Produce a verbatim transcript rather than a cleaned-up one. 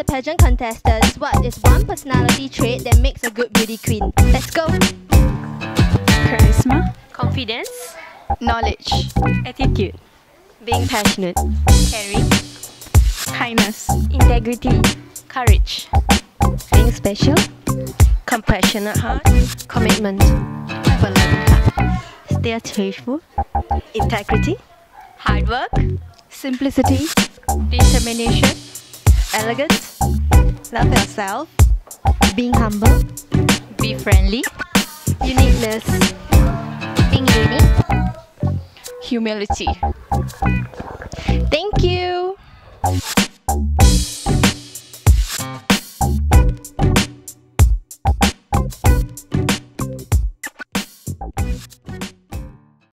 pageant contestants, what is one personality trait that makes a good beauty queen? Let's go! Charisma, Confidence, knowledge, attitude, being passionate, caring, kindness, integrity, courage, being special, compassionate heart, commitment, have a loving heart, stay cheerful, integrity, hard work, simplicity, determination, elegance, love yourself, Being humble, be friendly, uniqueness, being unique. humility. Thank you!